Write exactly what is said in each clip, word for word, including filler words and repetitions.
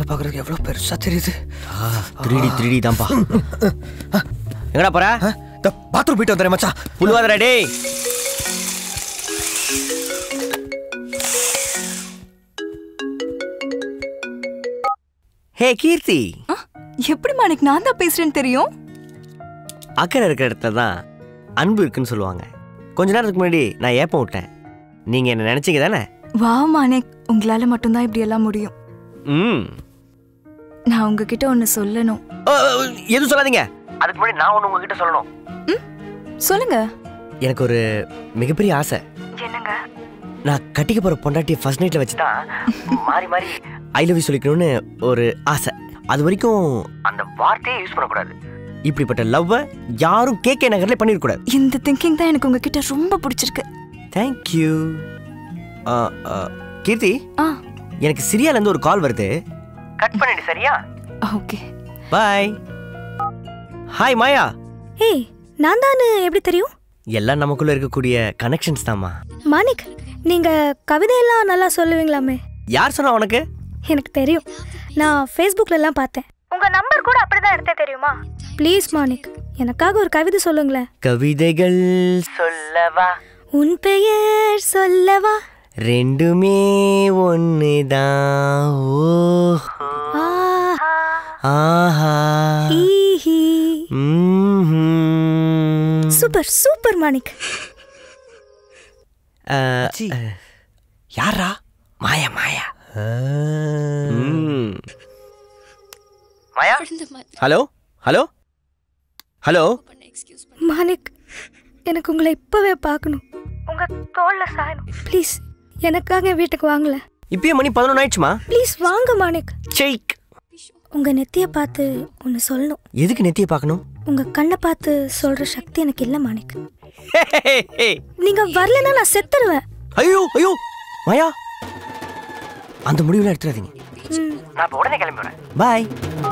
பார்க்கறதுக்கு எவ்வளவு பெருசா தெரியுது. த்ரீ டி த்ரீ டி தான்ப்பா. எங்கடா போற? பாத்ரூம் போயிட்டு வந்துறேன் மச்சான். புழுவாதடா டேய். ஹே கீர்த்தி. எப்படி மாணிக் நான் தான் பேசுறேன்னு தெரியும்? அக்கறை இருக்கிற இடத்துல தான் அன்பு இருக்குன்னு சொல்லுவாங்க. கொஞ்ச நேரத்துக்கு முன்னாடி நான் ஏப்பம் விட்டேன். நீங்க என்ன நினைச்சீங்க தானே? வா மாணிக், உங்களால மட்டும்தான் இப்படி எல்லாம் முடியும். ம். நான் உங்ககிட்ட ஒன்னு சொல்லணும். எதுவும் சொல்லாதீங்க. அதுக்கு முன்னாடி நான் ஒன்னு உங்ககிட்ட சொல்லணும். ம், சொல்லுங்க. எனக்கு ஒரு மிகப்பெரிய ஆசை. என்னங்க? நான் கட்டிக்க போற பொண்டாட்டியை ஃபர்ஸ்ட் நைட்ல வச்சுதான் மாறி மாறி ஐ லவ் யூ சொல்லிக்கணும்னு ஒரு ஆசை. அது வரைக்கும் அந்த வார்த்தையை யூஸ் பண்ணக்கூடாது. இப்படிப்பட்ட லவ்வை யாரும் கேகே நகர்ல பண்ணிடக்கூடாது. இந்த திங்கிங் தான் எனக்கு உங்ககிட்ட ரொம்ப பிடிச்சிருக்கு. தேங்க்யூ. கீர்த்தி, எனக்கு சிரியால இருந்து ஒரு கால் வருது. கட் பண்ணிடு சரியா? Okay bye. ஹாய் மாயா. ஏய், நான் தானே எப்படி தெரியும்? எல்லாம் நமக்குள்ள இருக்கக்கூடிய கனெக்ஷன்ஸ் தான்மா. மாணிக், நீங்க கவிதையெல்லாம் நல்லா சொல்லுவீங்களாமே. யார் சொன்னா உனக்கு? எனக்கு தெரியும், நான் ஃபேஸ்புக்ல எல்லாம் பார்த்தேன். உங்க நம்பர் கூட அப்படிதான் எடுத்தேன் தெரியுமா? ப்ளீஸ் மாணிக், எனக்காக ஒரு கவிதை சொல்லுங்களேன். கவிதைகள் சொல்லவா, உன் பெயர் சொல்லவா, ரெண்டுமே ஒண்ணுதான். ஓ ஆஹா, சூப்பர் சூப்பர் மாணிக். யாரா? Maya Maya. Maya. Hello hello hello. Manik, எனக்கு உங்களை இப்பவே பார்க்கணும். உங்க தோள்ல சாயணும். ப்ளீஸ் எனக்காக வீட்டுக்கு வாங்கல. இப்பயே மணி பதினொன்று ஆயிடுச்சுமா. ப்ளீஸ் வாங்க மாணிக். செக். உங்க நெத்திய பார்த்து ஒன்னு சொல்லணும். எதுக்கு நெத்திய பார்க்கணும்? உங்க கண்ணை பார்த்து சொல்ற சக்தி எனக்கு இல்ல மாணிக். நீங்க வரலன்னா நான் செத்துருவேன். ஐயோ ஐயோ மாயா, அந்த முடிவுல எடுத்துறாதீங்க. நான் உடனே கிளம்புறேன். பை.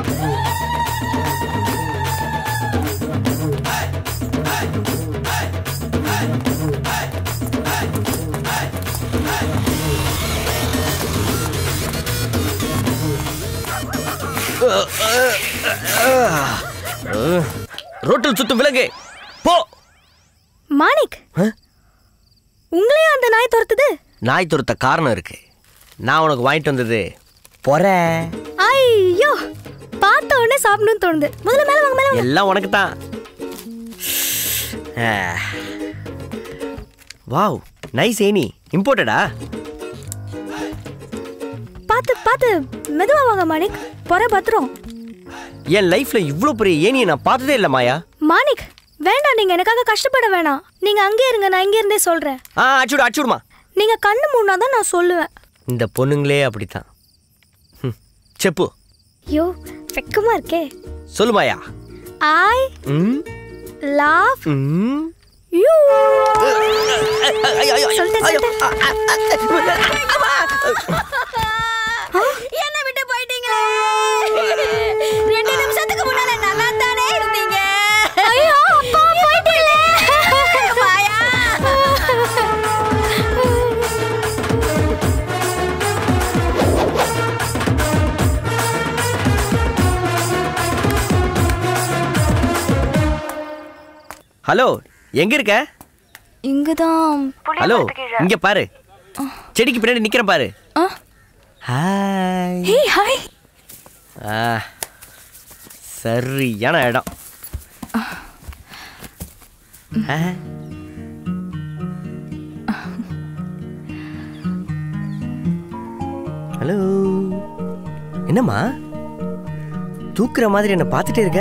ரோட்டில் சுத்தும் விலங்கு போ. மாணிக், உங்களையும் அந்த நாய் துரத்துது? நாய் துரத்த காரணம் இருக்கு. நான் உனக்கு வாங்கிட்டு வந்தது பொற. ஐயோ, பார்த்த உடனே சாப்பிடணும்னு தோணுது. முதல்ல மேல வாங்க, மேல வாங்க. எல்லாம் உனக்கு தான். வாவ், நைஸ் ஏனி. இம்போர்ட்டடா? பாத்து பாத்து மெதுவா வாங்க மாணிக், பொற பத்திரம். என் லைஃப்ல இவ்ளோ பெரிய ஏனியை நான் பார்த்ததே இல்ல மாயா. மாணிக் வேண்டாம், நீங்க எனக்காக கஷ்டப்பட வேணாம். நீங்க அங்கே இருங்க, நான் இங்கே இருந்தே சொல்றேன். ஆ அச்சுடு அச்சுடுமா. நீங்க கண்ணு மூடினாதான் நான் சொல்லுவேன். இந்த பொண்ணுங்களே அப்படித்தான். செப்பு. யோ, வெக்கமா இருக்கே. சொல்லு மாயா. ஐ ம் லவ் ம் யூ. என்ன விட்டு போயிட்டீங்களே? ரெண்டு நிமிஷத்துக்கு முன்னால நல்லா தானே இருந்தீங்க. ஐயோ அப்பா போயிட்டீங்களே. மாயா. ஹலோ, எங்க இருக்க? இங்கதான். ஹலோ, இங்க பாரு. செடிக்கு பின்னாடி நிக்கிறேன் பாரு. ஹாய். Hey hi. ஆ, சரியான இடம். ஹலோ, என்னம்மா தூக்குற மாதிரி என்ன பார்த்துட்டே இருக்க?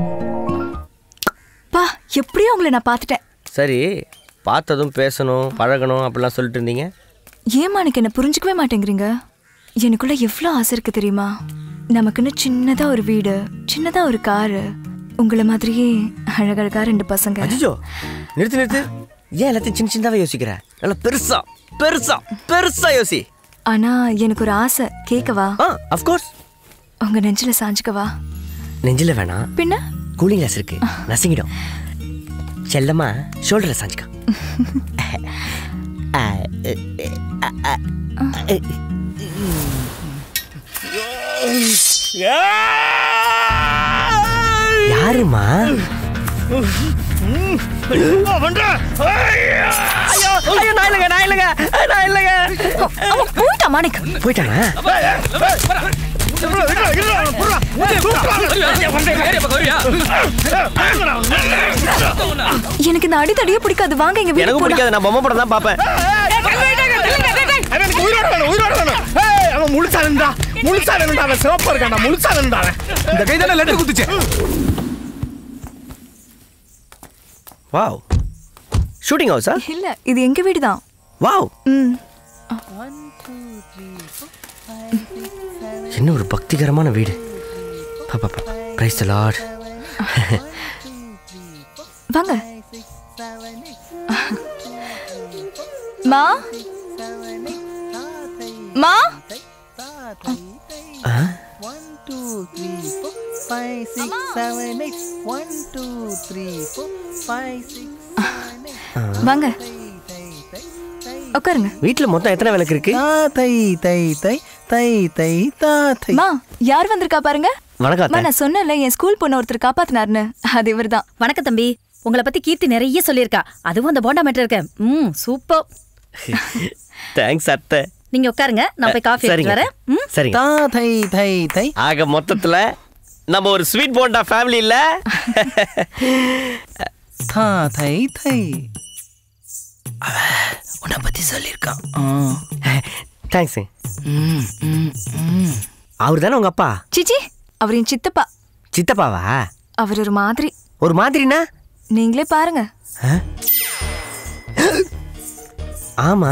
பா, எப்படியோ உங்களை நான் பார்த்துட்டேன். சரி, பார்த்ததும் பேசணும் பழகணும் அப்படிலாம் சொல்லிட்டு இருந்தீங்க. ஏமா எனக்கு என்ன புரிஞ்சுக்கவே மாட்டேங்கிறீங்க? எனக்குள்ள எவ்வளோ ஆசை இருக்கு தெரியுமா? நமக்குன்னு சின்னதா ஒரு வீடு, சின்னதா ஒரு காரு, உங்களை மாதிரியே அழகழகா ரெண்டு பசங்க. அஜிஜோ, நிறுத்து நிறுத்து. ஏன் எல்லாத்தையும் சின்ன சின்னதாவே யோசிக்கிற? நல்லா பெருசா பெருசா பெருசா யோசி. ஆனா எனக்கு ஒரு ஆசை, கேட்கவா? ஆ, ஆஃப் கோர்ஸ். உங்க நெஞ்சில சாஞ்சுக்கவா? நெஞ்சில வேணாம், பின்ன கூலிங் கிளாஸ் இருக்கு, நசுங்கிடும். செல்லமா ஷோல்டர்ல சாஞ்சுக்க. யாருமா? போயிட்டா மாணிக்? போயிட்டானா? எனக்கு இந்த அடித்தடியே பிடிக்காது. வாங்க எங்க வீட்டுக்கு போலாம். பிடிக்காது. நான் பொம்மை படம் தான் பாப்பேன். அவன் முழுசானண்டா முழுசானண்டா அவன் சிவப்பா இருக்கான்டா முழுசானண்டா அவன். இந்த கை தானே லெட்டர் குத்துச்சு. வாவ். ஷூட்டிங் ஹவுஸா? இல்ல, இது எங்க வீடு தான். வாவ். ம். என்ன ஒரு பக்திகரமான வீடு. பாப்பா பாப்பா. Praise the lord. வாங்க. மா மா one two three four five six seven eight one two three four five six seven eight வாங்க உட்காருங்க. வீட்ல மொத்தம் எத்தனை விளக்கு இருக்கு? தை தை தை தை தை தை. மா யார் வந்திருக்கா பாருங்க. வணக்கம். நான் சொன்னேன்ல என் ஸ்கூல் பொண்ணு ஒருத்தர் காப்பாத்தினாருன்னு, அது இவர்தான். வணக்கம் தம்பி. உங்களை பத்தி கீர்த்தி நிறைய சொல்லியிருக்கா. அதுவும் அந்த போண்டா மேட்டர் இருக்க. ம் சூப்பர். தேங்க்ஸ் அத்தை. நீங்க உட்காருங்க, நான் போய் காஃபி எடுத்து வரேன். சரிங்க. தா தை தை தை. ஆக மொத்தத்துல நம்ம ஒரு ஸ்வீட் போண்டா ஃபேமிலி இல்ல. தா தை தை. உன்னை பத்தி சொல்லியிருக்கான். தேங்க்ஸ். அவர் தானே உங்க அப்பா? சிச்சி, அவர் என் சித்தப்பா. சித்தப்பாவா? அவர் ஒரு மாதிரி. ஒரு மாதிரினா? நீங்களே பாருங்க. ஆமா.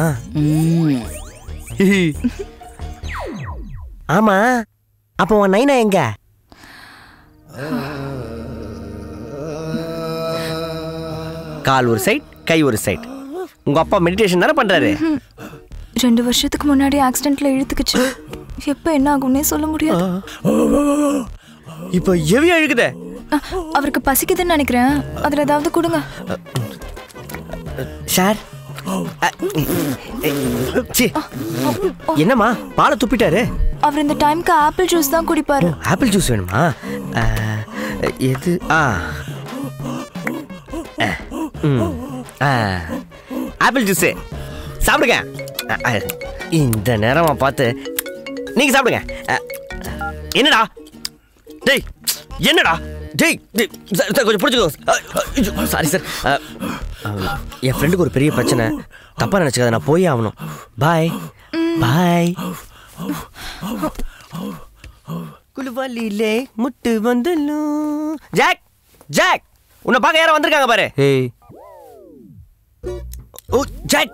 ஆமா. அப்போ உன் நைனா எங்க? கால் ஒரு சைட், கை ஒரு சைட். உங்க அப்பா மெடிடேஷன் தானே பண்றாரு? ரெண்டு வருஷத்துக்கு முன்னாடி ஆக்சிடென்ட்ல இழுத்துக்குச்சு. எப்ப என்ன ஆகும்னே சொல்ல முடியாது. இப்போ எவி அழுகுதே. அவருக்கு பசிக்குதுன்னு நினைக்கிறேன். அதுல ஏதாவது கொடுங்க. சார். என்னம்மா பாலை துப்பிட்டாரு? அவர் இந்த டைம்க்கு ஆப்பிள் ஜூஸ் தான் குடிப்பாரு. ஆப்பிள் ஜூஸ் வேணுமா? எது? ஆ ஆப்பிள் ஜூஸ் சாப்பிடுங்க. இந்த நேரமா பார்த்து நீங்க சாப்பிடுங்க. என்னடா டேய், என்னடா டேய், கொஞ்சம் பிடிச்சிக்கோ. சாரி சார், என் ஃப்ரெண்டுக்கு ஒரு பெரிய பிரச்சனை. தப்பா நினைச்சுக்காத, நான் போயே ஆகணும். பாய் பாய். குலுவாலிலே முட்டு வந்தலும். ஜாக் ஜாக், உன்னை பார்க்க யாரும் வந்திருக்காங்க பாரு. ஏய். ஓ ஜாக்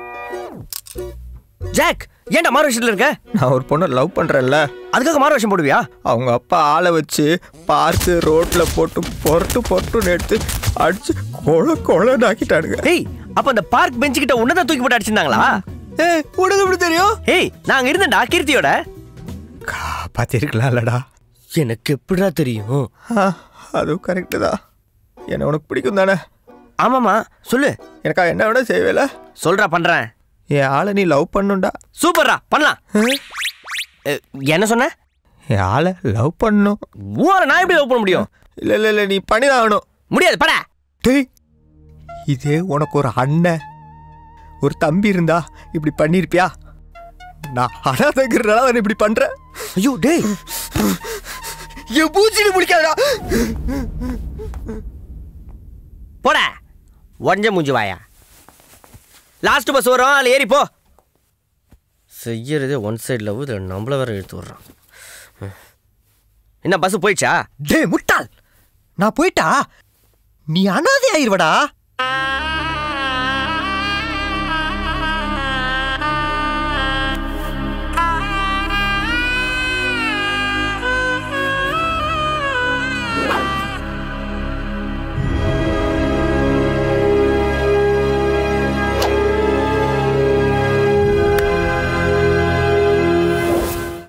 ஜாக், ஏன்டா மாறு விஷயத்துல இருக்க? நான் ஒரு பொண்ணை லவ் பண்றேன்ல, அதுக்காக மாறு விஷயம் போடுவியா? அவங்க அப்பா ஆளை வச்சு பார்த்து ரோட்ல போட்டு பொருட்டு பொருட்டுன்னு எடுத்து அடிச்சு கொலை கொலைன்னு ஆக்கிட்டானுங்க. ஏய், அப்ப அந்த பார்க் பெஞ்ச் கிட்ட உன்னதான் தூக்கி போட்டு அடிச்சிருந்தாங்களா? ஏய், உனக்கு எப்படி தெரியும்? ஏய், நான் இருந்தேன்டா கீர்த்தியோட. பாத்திருக்கலாம்லடா. எனக்கு எப்படிடா தெரியும்? அதுவும் கரெக்டு தான். என்ன உனக்கு பிடிக்கும் தானே? ஆமாமா, சொல்லு. எனக்கா என்ன விட செய்வேல? சொல்றா, பண்றேன். என் ஆளை நீ லவ் பண்ணுண்டா. சூப்பர்ரா, பண்ணலாம். என்ன சொன்ன? என் ஆளை லவ் பண்ணும். ஊரை நான் எப்படி லவ் பண்ண முடியும்? இல்ல இல்ல இல்ல, நீ பண்ணிதான் ஆகணும். முடியாது, பட. டேய், இதே உனக்கு ஒரு அண்ணன் ஒரு தம்பி இருந்தா இப்படி பண்ணிருப்பியா? நான் அனாதங்கிறனால இப்படி பண்றேன். ஐயோ டேய், என் பூச்சினு பிடிக்காதடா. போட ஒஞ்ச மூஞ்சி வாயா. லாஸ்ட் பஸ் வரும், அதில் ஏறி போ. செய்யறதே ஒன் சைடு லவ், இதில் நம்மள வேற எடுத்து விட்றான். என்ன பஸ் போயிடுச்சா? டேய் முட்டாள், நான் போயிட்டா நீ அனாதை ஆயிருவடா.